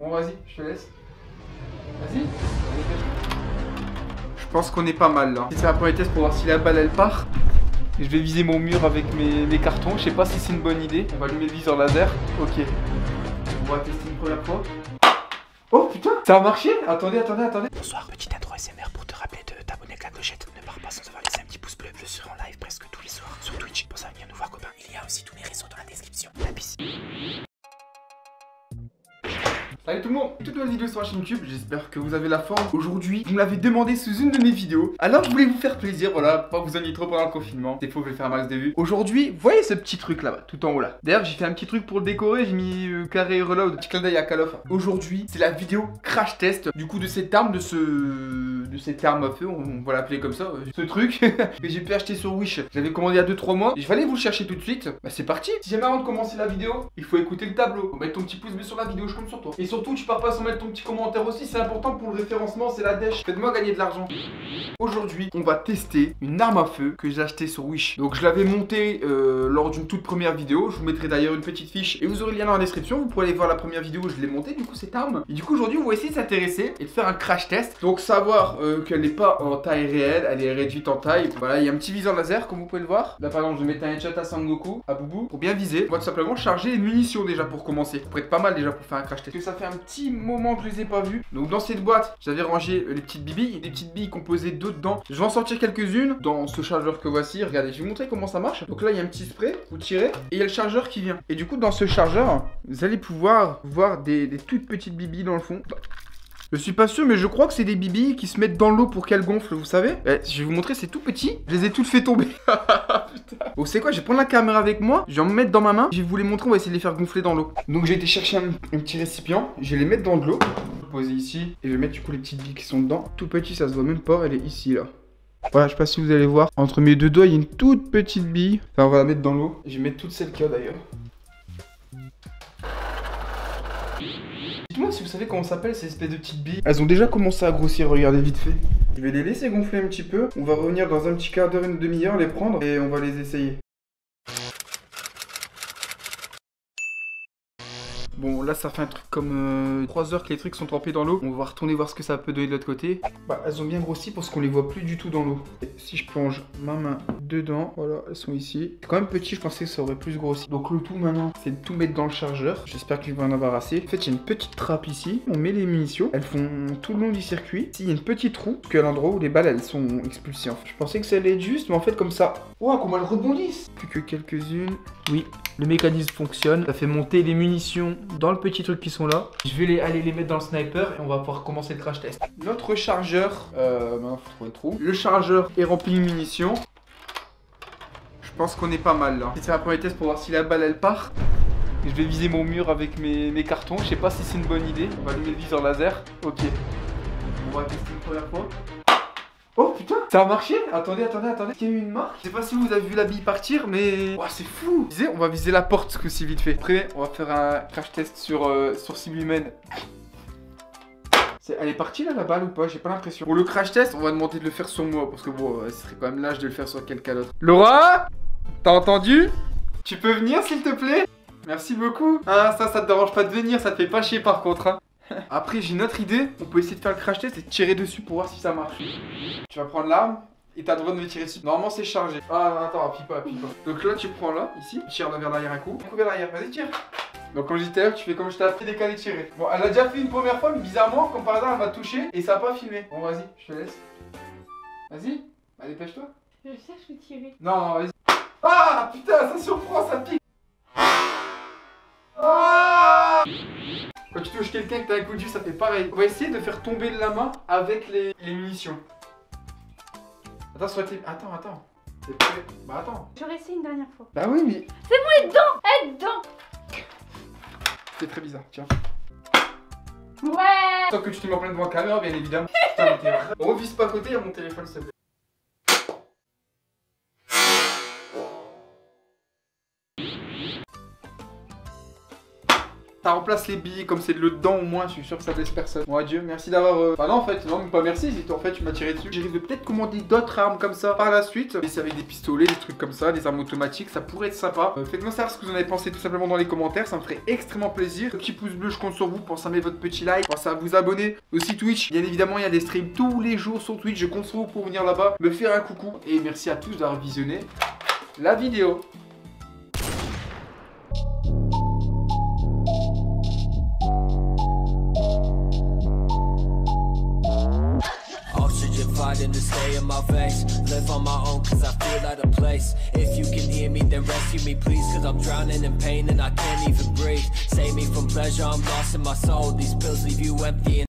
Bon, vas-y, je te laisse. Vas-y. Je pense qu'on est pas mal là. C'est un premier test pour voir si la balle elle part. Et je vais viser mon mur avec mes cartons. Je sais pas si c'est une bonne idée. On va allumer le viseur laser. Ok. On va tester une première fois. Oh putain, ça a marché. Attendez. Bonsoir, petite intro SMR pour te rappeler de t'abonner avec la clochette. Ne pars pas sans avoir laissé un petit pouce bleu. Je serai en live presque tous les soirs sur Twitch. Pour ça, viens nous voir, copain. Il y a aussi tous mes réseaux dans la description. La peace. Salut tout le monde, toute nouvelle vidéo sur la chaîne YouTube, j'espère que vous avez la forme. Aujourd'hui, vous me l'avez demandé sous une de mes vidéos. Alors je voulais vous faire plaisir, voilà, pas vous ennuyer trop pendant le confinement. Des fois je vais faire un max de vues. Aujourd'hui, vous voyez ce petit truc là-bas, tout en haut là. D'ailleurs j'ai fait un petit truc pour le décorer, j'ai mis carré reload, petit clin d'œil à Call of. Aujourd'hui, c'est la vidéo crash test du coup de cette arme, de cette arme à feu, on va l'appeler comme ça, ce truc que j'ai pu acheter sur Wish. J'avais commandé il y a 2-3 mois, et je vais aller vous le chercher tout de suite. Bah c'est parti. Si jamais avant de commencer la vidéo, il faut écouter le tableau, faut mettre ton petit pouce bleu sur la vidéo, je compte sur toi. Et surtout, tu pars pas sans mettre ton petit commentaire aussi, c'est important pour le référencement, c'est la dèche. Faites-moi gagner de l'argent. Aujourd'hui, on va tester une arme à feu que j'ai achetée sur Wish. Donc je l'avais montée lors d'une toute première vidéo. Je vous mettrai d'ailleurs une petite fiche et vous aurez le lien dans la description. Vous pourrez aller voir la première vidéo où je l'ai montée, du coup cette arme. Et du coup aujourd'hui, on va essayer de s'intéresser et de faire un crash test. Donc savoir qu'elle n'est pas en taille réelle, elle est réduite en taille. Voilà, il y a un petit viseur laser comme vous pouvez le voir. Là par exemple, je vais mettre un headshot à Sangoku, à Boubou, pour bien viser. On va tout simplement charger les munitions déjà pour commencer. Ça pourrait être pas mal déjà pour faire un crash test. Parce que ça fait un petit moment que je les ai pas vus. Donc dans cette boîte, j'avais rangé les petites billes, des petites billes composées d'eau dedans. Je vais en sortir quelques-unes dans ce chargeur que voici. Regardez, je vais vous montrer comment ça marche. Donc là, il y a un petit spray, vous tirez et il y a le chargeur qui vient. Et du coup, dans ce chargeur, vous allez pouvoir voir des toutes petites billes dans le fond. Je suis pas sûr, mais je crois que c'est des billes qui se mettent dans l'eau pour qu'elles gonflent, vous savez. Je vais vous montrer, c'est tout petit. Je les ai toutes fait tomber. Putain. Bon, c'est quoi? Je vais prendre la caméra avec moi. Je vais en mettre dans ma main. Je vais vous les montrer. On va essayer de les faire gonfler dans l'eau. Donc, j'ai été chercher un petit récipient. Je vais les mettre dans de l'eau. Je vais poser ici. Et je vais mettre du coup les petites billes qui sont dedans. Tout petit, ça se voit même pas. Elle est ici, là. Voilà, je sais pas si vous allez voir. Entre mes deux doigts, il y a une toute petite bille. Enfin, on va la mettre dans l'eau. Je vais mettre toutes celles qu'il y a d'ailleurs. Dites-moi si vous savez comment s'appellent ces espèces de petites billes. Elles ont déjà commencé à grossir, regardez vite fait. Je vais les laisser gonfler un petit peu. On va revenir dans un petit quart d'heure, une demi-heure, les prendre et on va les essayer. Bon, là ça fait un truc comme 3 heures que les trucs sont trempés dans l'eau. On va retourner voir ce que ça peut donner de l'autre côté. Bah, elles ont bien grossi parce qu'on les voit plus du tout dans l'eau. Si je plonge ma main dedans, voilà, elles sont ici. C'est quand même petit, je pensais que ça aurait plus grossi. Donc le tout maintenant, c'est de tout mettre dans le chargeur. J'espère qu'il va en avoir assez. En fait, il y a une petite trappe ici. On met les munitions. Elles font tout le long du circuit. Ici, il y a une petite roue, parce qu'à l'endroit où les balles, elles sont expulsées. En fait. Je pensais que ça allait être juste, mais en fait, comme ça. Ouah, comment elles rebondissent! Plus que quelques-unes. Oui, le mécanisme fonctionne. Ça fait monter les munitions dans le petit truc qui sont là. Je vais aller les mettre dans le sniper et on va pouvoir commencer le crash test. Notre chargeur, maintenant faut trouver le trou. Le chargeur est rempli de munitions. Je pense qu'on est pas mal là. Je vais faire un premier test pour voir si la balle elle part. Et je vais viser mon mur avec mes cartons. Je sais pas si c'est une bonne idée. On va allumer le viseur laser. Ok. On va tester une première fois. Oh putain, ça a marché. Attendez. Il y a eu une marque. Je sais pas si vous avez vu la bille partir, mais oh, c'est fou. On va viser la porte ce coup-ci vite fait. Après, on va faire un crash test sur cible humaine. Elle est partie là la balle ou pas? J'ai pas l'impression. Pour le crash test, on va demander de le faire sur moi parce que bon, ce serait quand même lâche de le faire sur quelqu'un d'autre. Laura, t'as entendu? Tu peux venir s'il te plaît? Merci beaucoup. Ah, ça te dérange pas de venir, ça te fait pas chier par contre. Hein. Après, j'ai une autre idée. On peut essayer de faire le crash test et de tirer dessus pour voir si ça marche. Tu vas prendre l'arme et t'as le droit de me tirer dessus. Normalement, c'est chargé. Ah, attends, appuie pas. Donc là, tu prends là, ici. Tu tires vers l'arrière un coup. Un coup vers l'arrière. Vas-y, tire. Donc, comme je disais tout à l'heure, tu fais comme je t'ai appris, décaler, tirer. Bon, elle a déjà fait une première fois, mais bizarrement, comme par hasard, elle m'a touché et ça a pas filmé. Bon, vas-y, je te laisse. Vas-y. Allez, dépêche-toi. Je cherche où tirer. Non, vas-y. Ah, putain, ça surprend, ça pique. Ah! Quand tu touches quelqu'un que t'as un coup de jus, ça fait pareil. On va essayer de faire tomber la main avec les munitions. Attends, attends. C'est prêt? Bah attends. J'aurais essayé une dernière fois. Bah oui, mais... C'est bon, aide dedans. C'est très bizarre, tiens. Ouais. Tant que tu te mets en plein devant la caméra, bien évidemment. Putain, mais t'es vrai. Revise pas à côté, il y a mon téléphone, s'il te plaît. Ça remplace les billes, comme c'est de l'eau dedans, au moins, je suis sûr que ça blesse personne. Bon, adieu, merci d'avoir. Enfin, non, en fait, non, même pas merci, c'est en fait, tu m'as tiré dessus. J'ai risque de peut-être commander d'autres armes comme ça par la suite. Mais c'est avec des pistolets, des trucs comme ça, des armes automatiques, ça pourrait être sympa. Faites-moi savoir ce que vous en avez pensé tout simplement dans les commentaires, ça me ferait extrêmement plaisir. Le petit pouce bleu, je compte sur vous, pensez à mettre votre petit like, pensez à vous abonner. Aussi Twitch, bien évidemment, il y a des streams tous les jours sur Twitch, je compte sur vous pour venir là-bas, me faire un coucou. Et merci à tous d'avoir visionné la vidéo. Fighting to stay in my face. Live on my own cause I feel out of place. If you can hear me then rescue me please, cause I'm drowning in pain and I can't even breathe. Save me from pleasure, I'm lost in my soul. These pills leave you empty and